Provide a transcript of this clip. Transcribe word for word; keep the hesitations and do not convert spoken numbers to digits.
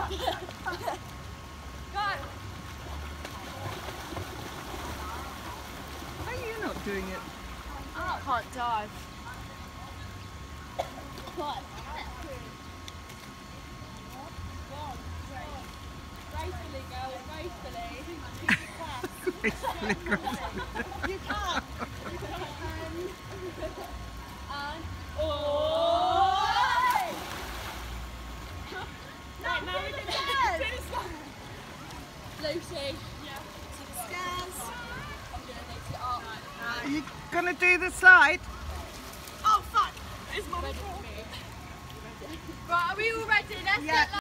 Why are you not doing it? I can't dive. What? Gracefully, girls, gracefully. Gracefully, gracefully. You can't. And oh! Right, now we're gonna to the stairs. Lucy. Yeah. To the stairs. I'm gonna need to get up. Are you gonna do the slide? Oh fuck! It's my ready for me. Right, are we all ready? Let's Yeah. get